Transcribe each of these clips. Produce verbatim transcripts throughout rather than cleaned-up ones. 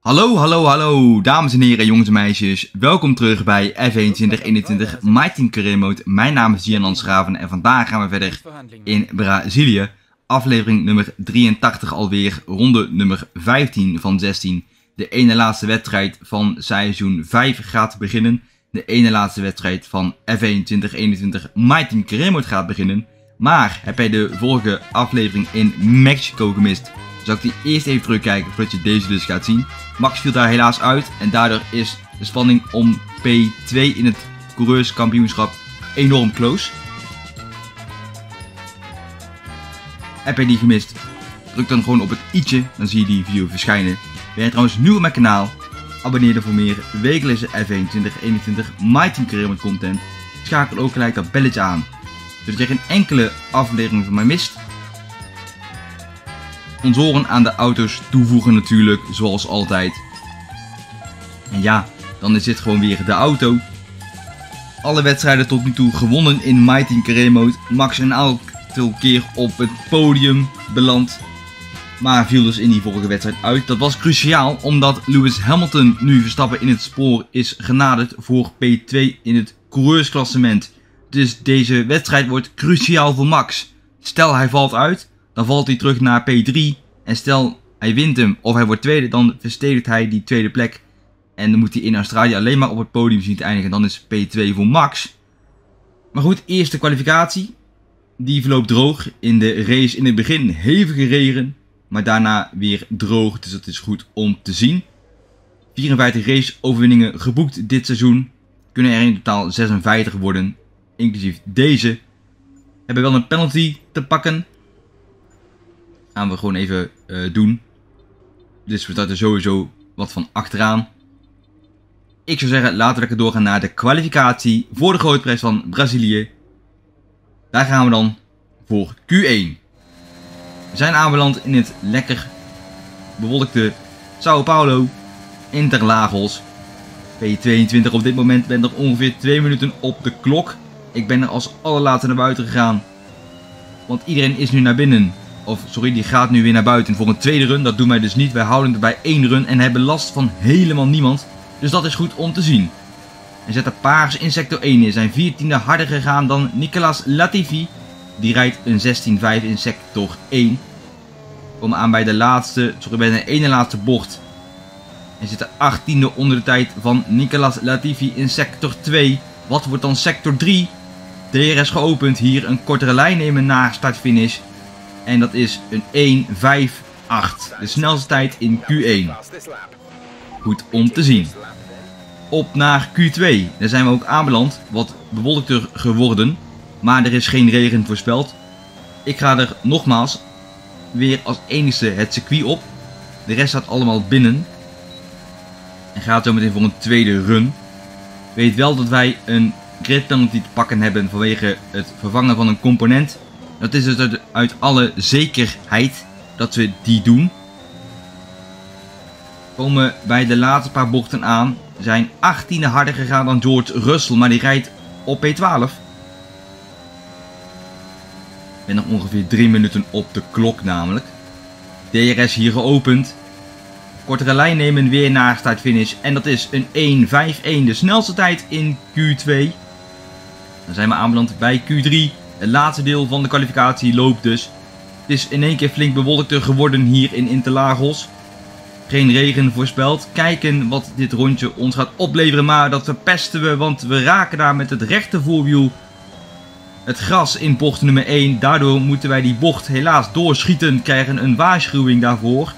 Hallo, hallo, hallo, dames en heren, jongens en meisjes. Welkom terug bij F één twintig eenentwintig My Team Career Mode. Mijn naam is Gian Schraven en vandaag gaan we verder in Brazilië. Aflevering nummer drieëntachtig alweer, ronde nummer vijftien van zestien. De ene laatste wedstrijd van seizoen vijf gaat beginnen. De ene laatste wedstrijd van F één twintig eenentwintig My Team Career Mode gaat beginnen. Maar heb jij de vorige aflevering in Mexico gemist? Zal ik die eerst even terugkijken voordat je deze dus gaat zien. Max viel daar helaas uit en daardoor is de spanning om P twee in het coureurskampioenschap enorm close. Heb je die gemist? Druk dan gewoon op het i'tje, dan zie je die video verschijnen. Ben je trouwens nieuw op mijn kanaal? Abonneer dan voor meer wekelijkse F één twintig eenentwintig My Team Career Mode content. Schakel ook gelijk dat belletje aan, zodat je geen enkele aflevering van mij mist. Sponsoren aan de auto's toevoegen natuurlijk, zoals altijd. En ja, dan is dit gewoon weer de auto. Alle wedstrijden tot nu toe gewonnen in My Team Career Mode. Max een aantal keer op het podium beland, maar viel dus in die vorige wedstrijd uit. Dat was cruciaal, omdat Lewis Hamilton nu Verstappen in het spoor is genaderd voor P twee in het coureursklassement. Dus deze wedstrijd wordt cruciaal voor Max. Stel hij valt uit, dan valt hij terug naar P drie. En stel hij wint hem of hij wordt tweede, dan verstedelijkt hij die tweede plek. En dan moet hij in Australië alleen maar op het podium zien te eindigen. Dan is P twee voor Max. Maar goed, eerste kwalificatie. Die verloopt droog. In de race in het begin hevige regen. Maar daarna weer droog. Dus dat is goed om te zien. vierenvijftig race overwinningen geboekt dit seizoen. Kunnen er in totaal zesenvijftig worden. Inclusief deze. Hebben wel een penalty te pakken. Gaan we gewoon even uh, doen. Dus we starten sowieso wat van achteraan. Ik zou zeggen, laten we lekker doorgaan naar de kwalificatie voor de grote prijs van Brazilië. Daar gaan we dan voor Q één. We zijn aanbeland in het lekker bewolkte Sao Paulo, Interlagos. P tweeëntwintig op dit moment, ben er ongeveer twee minuten op de klok. Ik ben er als allerlaatste naar buiten gegaan, want iedereen is nu naar binnen. Of sorry, die gaat nu weer naar buiten voor een tweede run. Dat doen wij dus niet. Wij houden het bij één run en hebben last van helemaal niemand. Dus dat is goed om te zien. Hij zet de paars in sector één neer. Zijn viertiende harder gegaan dan Nicolas Latifi. Die rijdt een zestien vijf in sector één. We komen aan bij de laatste, sorry, bij de ene laatste bocht. Hij zit de achttiende onder de tijd van Nicolas Latifi in sector twee. Wat wordt dan sector drie? D R S geopend. Hier een kortere lijn nemen na start-finish. En dat is een één vijf acht. De snelste tijd in Q één. Goed om te zien. Op naar Q twee. Daar zijn we ook aanbeland. Wat bewolkter geworden. Maar er is geen regen voorspeld. Ik ga er nogmaals weer als enige het circuit op. De rest staat allemaal binnen. En gaat zo meteen voor een tweede run. Weet wel dat wij een grid penalty te pakken hebben vanwege het vervangen van een component. Dat is dus uit, uit alle zekerheid dat we die doen. Komen bij de laatste paar bochten aan. Zijn achttiende harder gegaan dan George Russell, maar die rijdt op P twaalf. Ik ben nog ongeveer drie minuten op de klok namelijk. D R S hier geopend. Kortere lijn nemen weer naar start-finish. En dat is een één vijf één, de snelste tijd in Q twee. Dan zijn we aanbeland bij Q drie. Het laatste deel van de kwalificatie loopt dus. Het is in één keer flink bewolkter geworden hier in Interlagos. Geen regen voorspeld. Kijken wat dit rondje ons gaat opleveren. Maar dat verpesten we, want we raken daar met het rechte voorwiel het gras in bocht nummer één. Daardoor moeten wij die bocht helaas doorschieten. Krijgen een waarschuwing daarvoor.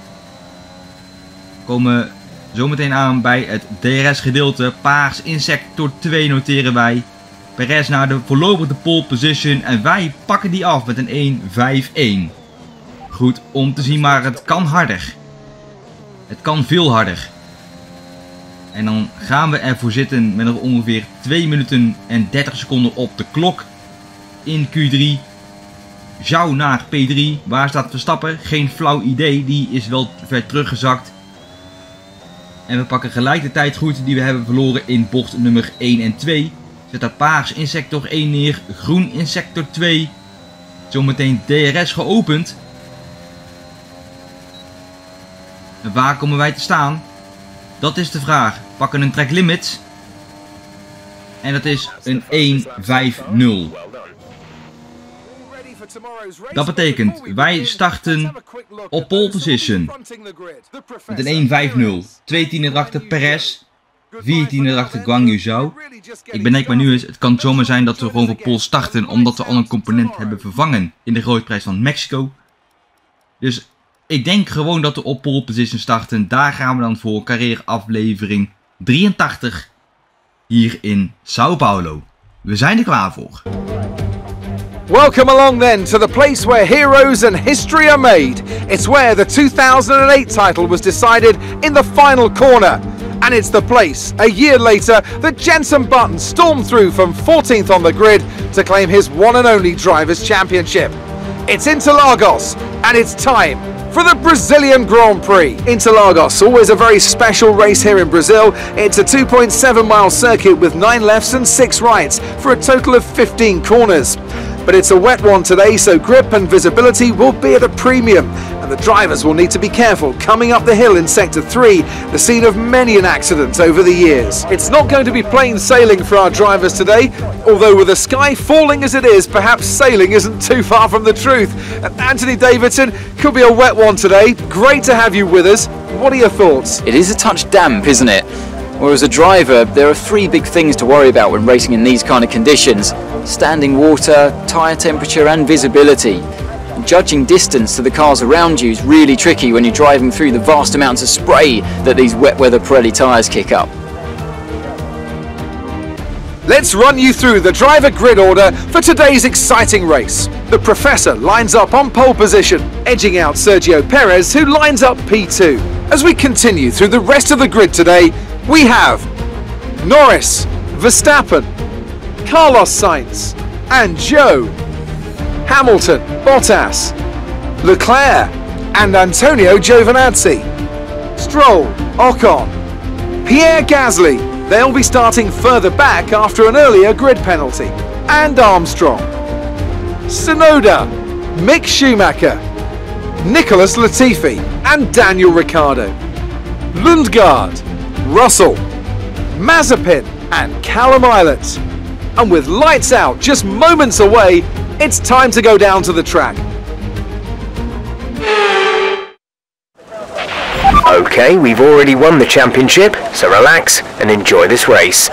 We komen zometeen aan bij het D R S gedeelte. Paars in sector twee noteren wij. Perez naar de voorlopige pole position en wij pakken die af met een één vijf één. Goed om te zien, maar het kan harder. Het kan veel harder. En dan gaan we ervoor zitten met nog ongeveer twee minuten en dertig seconden op de klok. In Q drie. Zhou naar P drie. Waar staat Verstappen? Geen flauw idee. Die is wel ver teruggezakt. En we pakken gelijk de tijd goed die we hebben verloren in bocht nummer één en twee. Zet daar paars in sector één neer. Groen in sector twee. Zometeen D R S geopend. En waar komen wij te staan? Dat is de vraag. We pakken een track limit. En dat is een één vijf nul. Dat betekent, wij starten op pole position. Met een één vijf nul. twee tienden erachter Perez. vier tienden erachter Guan Yu Zhou. Ik bedenk maar nu eens, het kan zomaar zijn dat we gewoon voor pole starten. Omdat we al een component hebben vervangen in de grootprijs van Mexico. Dus ik denk gewoon dat we op pole position starten. Daar gaan we dan voor. Carrera aflevering drieëntachtig. Hier in Sao Paulo. We zijn er klaar voor. Welcome along then to the place where heroes and history are made. It's where the two thousand eight title was decided in the final corner. And it's the place, a year later, that Jenson Button stormed through from fourteenth on the grid to claim his one and only Drivers' Championship. It's Interlagos, and it's time for the Brazilian Grand Prix. Interlagos, always a very special race here in Brazil. It's a two point seven mile circuit with nine lefts and six rights for a total of fifteen corners. But it's a wet one today, so grip and visibility will be at a premium, and the drivers will need to be careful coming up the hill in Sector three, the scene of many an accident over the years. It's not going to be plain sailing for our drivers today, although with the sky falling as it is, perhaps sailing isn't too far from the truth. And Anthony Davidson, could be a wet one today. Great to have you with us. What are your thoughts? It is a touch damp, isn't it? Well, as a driver, there are three big things to worry about when racing in these kind of conditions: standing water, tyre temperature and visibility. And judging distance to the cars around you is really tricky when you're driving through the vast amounts of spray that these wet weather Pirelli tyres kick up. Let's run you through the driver grid order for today's exciting race. The Professor lines up on pole position, edging out Sergio Perez, who lines up P two. As we continue through the rest of the grid today, we have Norris, Verstappen, Carlos Sainz and Joe, Hamilton, Bottas, Leclerc and Antonio Giovinazzi, Stroll, Ocon, Pierre Gasly. They'll be starting further back after an earlier grid penalty, and Armstrong, Tsunoda, Mick Schumacher, Nicholas Latifi and Daniel Ricciardo, Lundgaard, Russell, Mazepin and Callum Ilott. And with lights out just moments away, it's time to go down to the track. Okay, we've already won the championship, so relax and enjoy this race.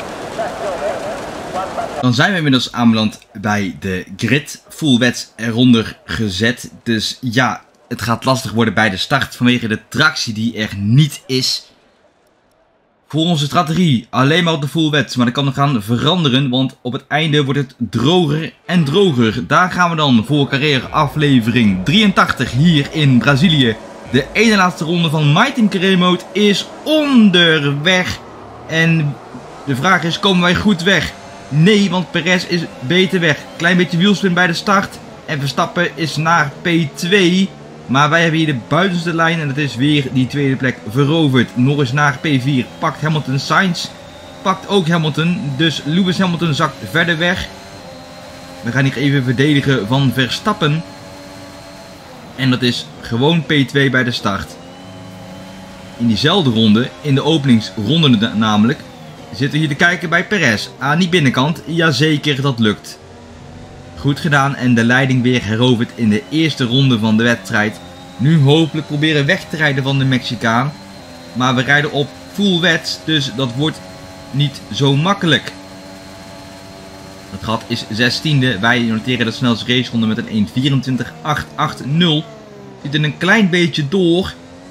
Dan zijn we inmiddels aanbeland bij de grid. Full wets eronder gezet. Dus ja, het gaat lastig worden bij de start vanwege de tractie die er niet is. Voor onze strategie alleen maar op de full wets, maar dat kan nog gaan veranderen, want op het einde wordt het droger en droger. Daar gaan we dan voor carrière aflevering drieëntachtig hier in Brazilië. De ene laatste ronde van My Team Career Mode is onderweg. En de vraag is, komen wij goed weg? Nee, want Perez is beter weg. Klein beetje wielspin bij de start. En Verstappen is naar P twee. Maar wij hebben hier de buitenste lijn en dat is weer die tweede plek veroverd. Norris naar P vier. Pakt Hamilton Sainz. Pakt ook Hamilton. Dus Lewis Hamilton zakt verder weg. We gaan hier even verdedigen van Verstappen. En dat is gewoon P twee bij de start. In diezelfde ronde, in de openingsronde namelijk, zitten we hier te kijken bij Perez. Aan die binnenkant, jazeker, dat lukt. Goed gedaan en de leiding weer heroverd in de eerste ronde van de wedstrijd. Nu hopelijk proberen weg te rijden van de Mexicaan. Maar we rijden op full wets, dus dat wordt niet zo makkelijk. Het gat is zestiende. Wij noteren de snelste raceronde met een één vierentwintig acht acht nul. Zit er een klein beetje door.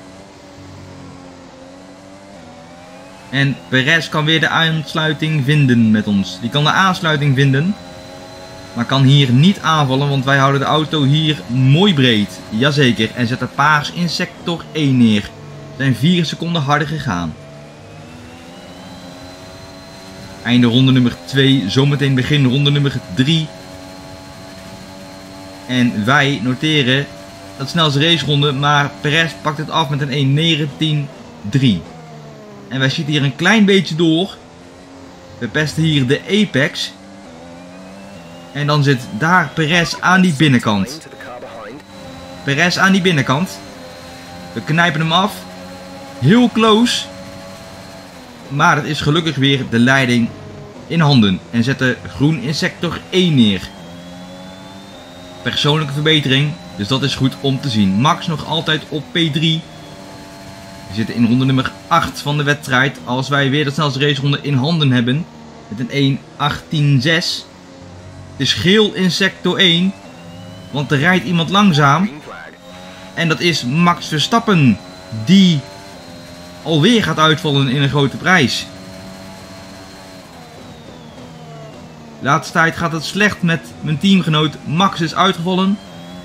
En Perez kan weer de aansluiting vinden met ons. Die kan de aansluiting vinden. Maar kan hier niet aanvallen, want wij houden de auto hier mooi breed. Jazeker. En zetten paars in sector één neer. We zijn vier seconden harder gegaan. Einde ronde nummer twee. Zometeen begin ronde nummer drie. En wij noteren dat snelste raceronde. Maar Perez pakt het af met een één negentien drie. En wij schieten hier een klein beetje door. We pesten hier de apex. En dan zit daar Perez aan die binnenkant. Perez aan die binnenkant. We knijpen hem af. heel close. Maar het is gelukkig weer de leiding in handen. En zetten groen in sector één neer. Persoonlijke verbetering. Dus dat is goed om te zien. Max nog altijd op P drie. We zitten in ronde nummer acht van de wedstrijd. Als wij weer de snelste raceronde in handen hebben. Met een één achttien zes. Het is geel in sector één. Want er rijdt iemand langzaam. En dat is Max Verstappen. Die alweer gaat uitvallen in een grote prijs. De laatste tijd gaat het slecht met mijn teamgenoot. Max is uitgevallen.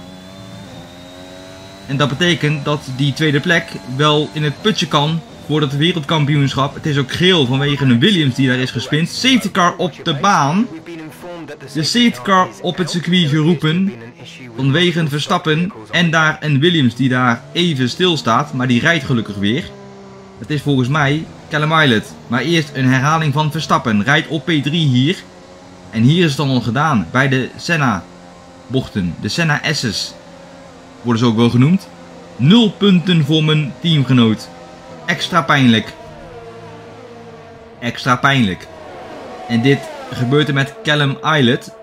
En dat betekent dat die tweede plek wel in het putje kan voor het wereldkampioenschap. Het is ook geel vanwege een Williams die daar is gespind. Safety car op de baan. De safety car op het circuit geroepen vanwege een Verstappen. En daar een Williams die daar even stilstaat. Maar die rijdt gelukkig weer. Het is volgens mij Callum Ilott. Maar eerst een herhaling van Verstappen. Rijdt op P drie hier. En hier is het dan al gedaan. Bij de Senna bochten. De Senna S's. Worden ze ook wel genoemd. Nul punten voor mijn teamgenoot. Extra pijnlijk. Extra pijnlijk. En dit gebeurt er met Callum Ilott.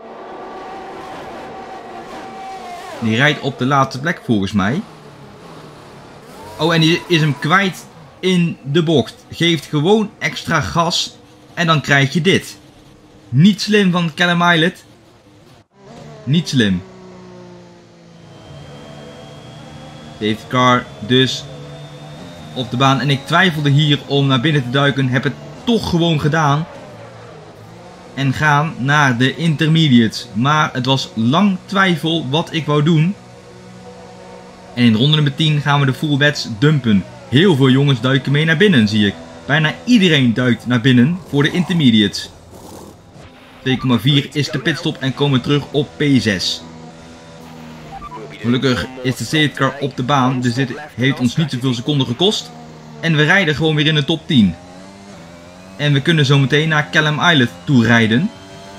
Die rijdt op de laatste plek volgens mij. Oh, en die is hem kwijt in de bocht. Geeft gewoon extra gas. En dan krijg je dit. Niet slim van Callum Ilott. Niet slim. Safety car dus op de baan. En ik twijfelde hier om naar binnen te duiken. Heb het toch gewoon gedaan. En gaan naar de intermediates. Maar het was lang twijfel wat ik wou doen. En in ronde nummer tien gaan we de full wets dumpen. Heel veel jongens duiken mee naar binnen, zie ik. Bijna iedereen duikt naar binnen voor de intermediates. twee komma vier is de pitstop en komen terug op P zes. Gelukkig is de safety car op de baan, dus dit heeft ons niet zoveel seconden gekost. En we rijden gewoon weer in de top tien. En we kunnen zo meteen naar Callum Ilott toe rijden.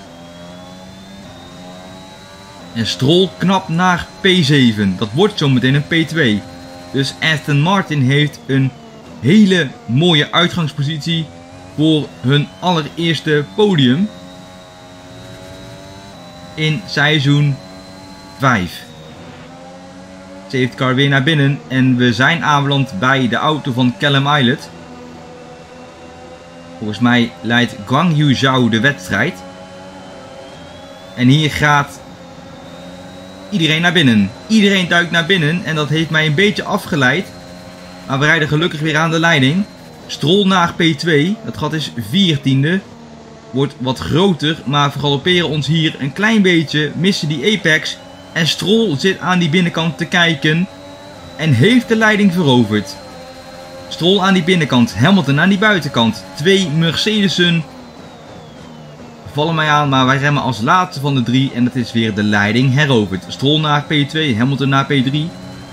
En Stroll knap naar P zeven. Dat wordt zo meteen een P twee. Dus Aston Martin heeft een hele mooie uitgangspositie voor hun allereerste podium in seizoen vijf. Safety car weer naar binnen en we zijn aanbeland bij de auto van Callum Ilott. Volgens mij leidt Guanyu Zhou de wedstrijd. En hier gaat iedereen naar binnen. Iedereen duikt naar binnen en dat heeft mij een beetje afgeleid. Maar we rijden gelukkig weer aan de leiding. Stroll naar P twee. Dat gat is veertiende. Wordt wat groter, maar we galopperen ons hier een klein beetje. Missen die apex. En Stroll zit aan die binnenkant te kijken. En heeft de leiding veroverd. Stroll aan die binnenkant. Hamilton aan die buitenkant. Twee Mercedesen vallen mij aan, maar wij remmen als laatste van de drie. En dat is weer de leiding heroverd. Stroll naar P twee, Hamilton naar P drie.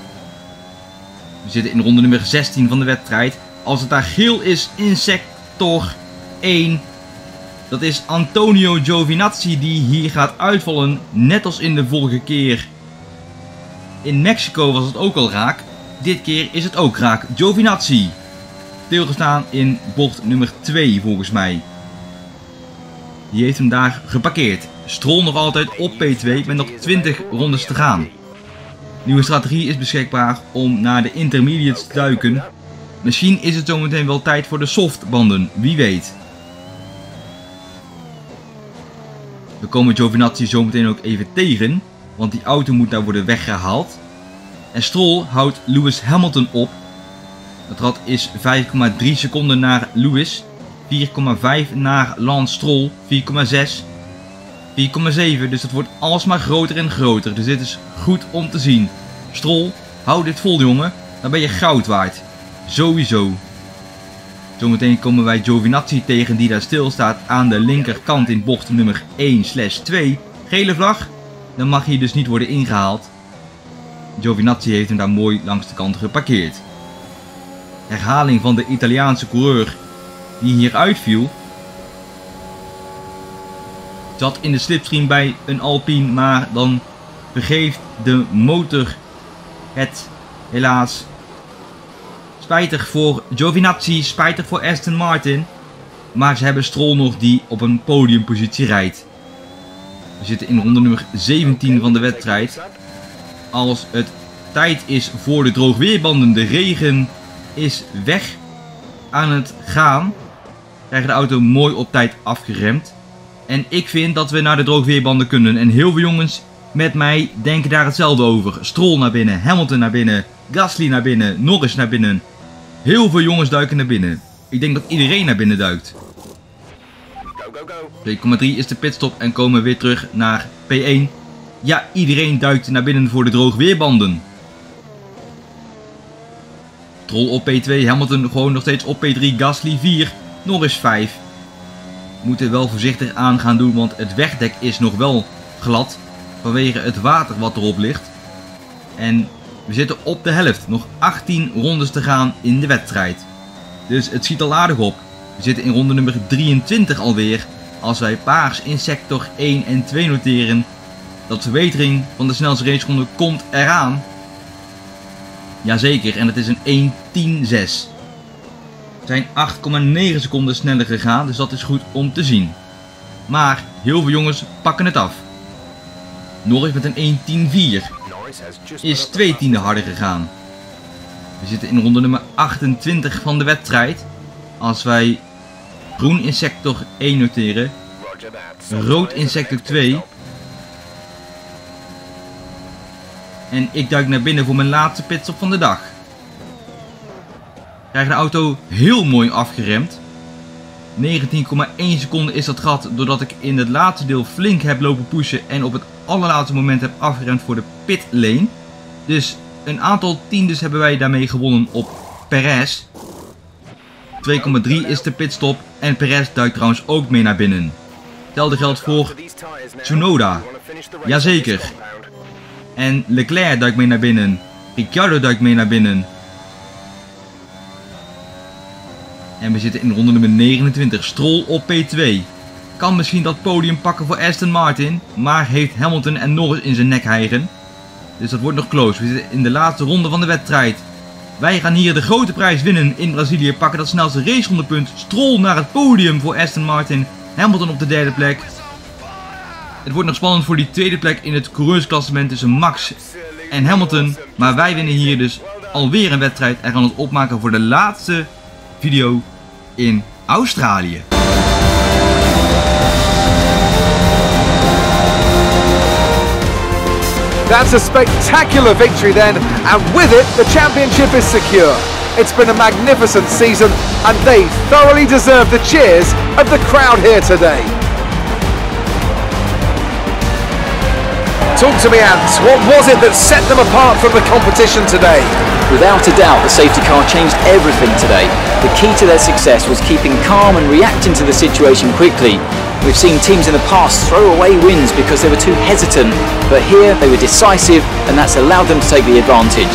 We zitten in ronde nummer zestien van de wedstrijd. Als het daar geel is in sector één. Dat is Antonio Giovinazzi die hier gaat uitvallen. Net als in de vorige keer. In Mexico was het ook al raak. Dit keer is het ook raak. Giovinazzi. Stilgestaan in bocht nummer twee volgens mij. Die heeft hem daar geparkeerd. Stroll nog altijd op P twee met nog twintig rondes te gaan. Nieuwe strategie is beschikbaar om naar de intermediates te duiken. Misschien is het zometeen wel tijd voor de softbanden. Wie weet. We komen Giovinazzi zometeen ook even tegen. Want die auto moet daar worden weggehaald. En Stroll houdt Lewis Hamilton op. Het rad is vijf komma drie seconden naar Lewis. vier komma vijf naar Lance Stroll. vier komma zes. vier komma zeven. Dus het wordt alsmaar groter en groter. Dus dit is goed om te zien. Stroll, hou dit vol jongen. Dan ben je goud waard. Sowieso. Zometeen komen wij Giovinazzi tegen die daar stilstaat aan de linkerkant in bocht nummer één slash twee. Gele vlag. Dan mag hij dus niet worden ingehaald. Giovinazzi heeft hem daar mooi langs de kant geparkeerd. Herhaling van de Italiaanse coureur die hier uitviel. Zat in de slipstream bij een Alpine, maar dan vergeeft de motor het helaas. Spijtig voor Giovinazzi, spijtig voor Aston Martin. Maar ze hebben Stroll nog die op een podiumpositie rijdt. We zitten in ronde nummer zeventien van de wedstrijd. Als het tijd is voor de droogweerbanden, de regen is weg aan het gaan, krijgen de auto mooi op tijd afgeremd. En ik vind dat we naar de droogweerbanden kunnen. En heel veel jongens met mij denken daar hetzelfde over. Stroll naar binnen, Hamilton naar binnen, Gasly naar binnen, Norris naar binnen. Heel veel jongens duiken naar binnen. Ik denk dat iedereen naar binnen duikt. twee komma drie is de pitstop en komen we weer terug naar P één. Ja, iedereen duikt naar binnen voor de droogweerbanden. Stroll op P twee, Hamilton gewoon nog steeds op P drie, Gasly vier, Norris vijf. We moeten wel voorzichtig aan gaan doen, want het wegdek is nog wel glad vanwege het water wat erop ligt. En we zitten op de helft, nog achttien rondes te gaan in de wedstrijd. Dus het ziet al aardig op. We zitten in ronde nummer drieëntwintig alweer. Als wij paars in sector één en twee noteren, dat verbetering van de snelste raceronde komt eraan. Jazeker, en het is een één tien zes. We zijn acht komma negen seconden sneller gegaan, dus dat is goed om te zien. Maar heel veel jongens pakken het af. Norris met een één tien vier is twee tienden harder gegaan. We zitten in ronde nummer achtentwintig van de wedstrijd. Als wij groen in sector één noteren, rood in sector twee. En ik duik naar binnen voor mijn laatste pitstop van de dag. Krijg de auto heel mooi afgeremd. negentien komma één seconden is dat gat, doordat ik in het laatste deel flink heb lopen pushen en op het allerlaatste moment heb afgeremd voor de pit lane. Dus een aantal tiendes hebben wij daarmee gewonnen op Perez. twee komma drie is de pitstop en Perez duikt trouwens ook mee naar binnen. Hetzelfde geldt voor Tsunoda. Jazeker. En Leclerc duikt mee naar binnen. Ricciardo duikt mee naar binnen. En we zitten in ronde nummer negenentwintig. Stroll op P twee. Kan misschien dat podium pakken voor Aston Martin. Maar heeft Hamilton en Norris in zijn nek hijgen. Dus dat wordt nog close. We zitten in de laatste ronde van de wedstrijd. Wij gaan hier de grote prijs winnen in Brazilië. Pakken dat snelste racerondepunt. Stroll naar het podium voor Aston Martin. Hamilton op de derde plek. Het wordt nog spannend voor die tweede plek in het coureursklassement tussen Max en Hamilton. Maar wij winnen hier dus alweer een wedstrijd en gaan ons opmaken voor de laatste video in Australië. That's a spectacular victory then, and with it the championship is secure. It's been a magnificent season and they thoroughly deserve the cheers of the crowd here today. Talk to me, Ant. What was it that set them apart from the competition today? Without a doubt, the safety car changed everything today. The key to their success was keeping calm and reacting to the situation quickly. We've seen teams in the past throw away wins because they were too hesitant, but here they were decisive and that's allowed them to take the advantage.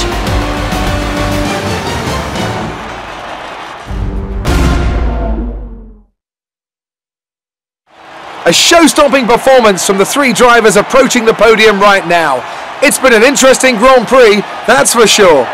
A show-stopping performance from the three drivers approaching the podium right now. It's been an interesting Grand Prix, that's for sure.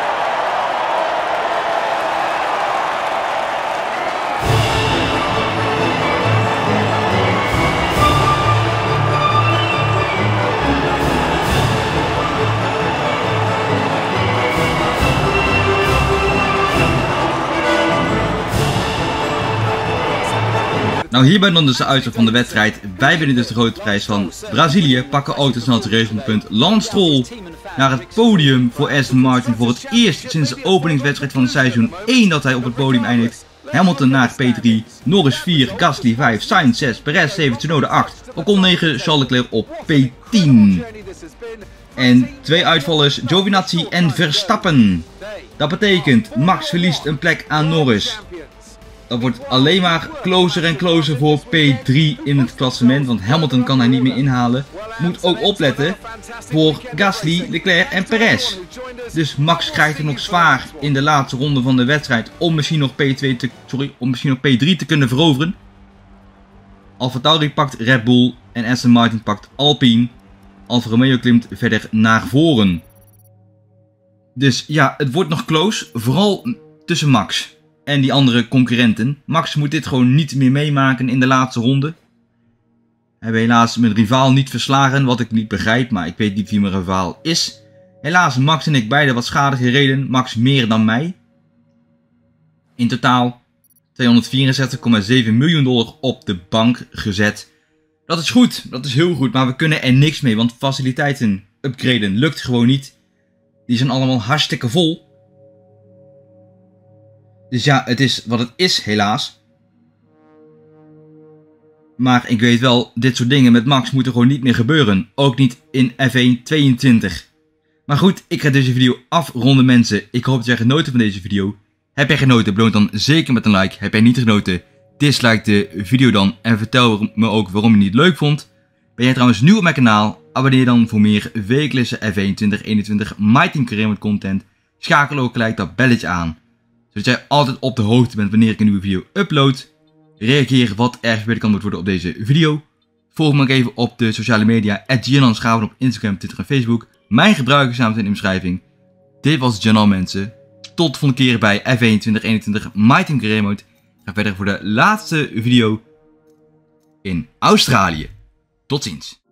Nou, hierbij dan dus de uitslag van de wedstrijd. Wij winnen dus de grote prijs van Brazilië. Pakken ook de snelste racepunt. Lance Stroll naar het podium voor Aston Martin. Voor het eerst sinds de openingswedstrijd van het seizoen één dat hij op het podium eindigt. Hamilton naar P drie, Norris vier, Gasly vijf, Sainz zes, Perez zeven, Tsunoda acht, Ocon negen, Charles Leclerc op P tien. En twee uitvallers, Giovinazzi en Verstappen. Dat betekent, Max verliest een plek aan Norris. Dat wordt alleen maar closer en closer voor P drie in het klassement, want Hamilton kan hij niet meer inhalen. Moet ook opletten voor Gasly, Leclerc en Perez. Dus Max krijgt het nog zwaar in de laatste ronde van de wedstrijd om misschien nog P twee te, sorry, om misschien nog P drie te kunnen veroveren. AlphaTauri pakt Red Bull en Aston Martin pakt Alpine. Alfa Romeo klimt verder naar voren. Dus ja, het wordt nog close. Vooral tussen Max en die andere concurrenten. Max moet dit gewoon niet meer meemaken in de laatste ronde. We hebben helaas mijn rivaal niet verslagen, wat ik niet begrijp, maar ik weet niet wie mijn rivaal is. Helaas, Max en ik beide wat schade gereden, Max meer dan mij. In totaal tweehonderdvierenzestig komma zeven miljoen dollar op de bank gezet. Dat is goed, dat is heel goed, maar we kunnen er niks mee, want faciliteiten upgraden lukt gewoon niet. Die zijn allemaal hartstikke vol. Dus ja, het is wat het is, helaas. Maar ik weet wel, dit soort dingen met Max moeten gewoon niet meer gebeuren. Ook niet in F één tweeëntwintig. Maar goed, ik ga deze video afronden, mensen. Ik hoop dat jij genoten van deze video. Heb jij genoten, beloon dan zeker met een like. Heb jij niet genoten, dislike de video dan. En vertel me ook waarom je het niet leuk vond. Ben jij trouwens nieuw op mijn kanaal? Abonneer dan voor meer wekelijkse F één twintig eenentwintig My Team Career Mode content. Schakel ook gelijk dat belletje aan, zodat jij altijd op de hoogte bent wanneer ik een nieuwe video upload. Reageer wat er verbeterd kan worden op deze video. Volg me ook even op de sociale media, at Giannan op Instagram, Twitter en Facebook. Mijn gebruikersnaam staat in de beschrijving. Dit was Giannan, mensen. Tot de volgende keer bij F één twintig eenentwintig My Team Career Mode. Ik ga verder voor de laatste video in Australië. Tot ziens.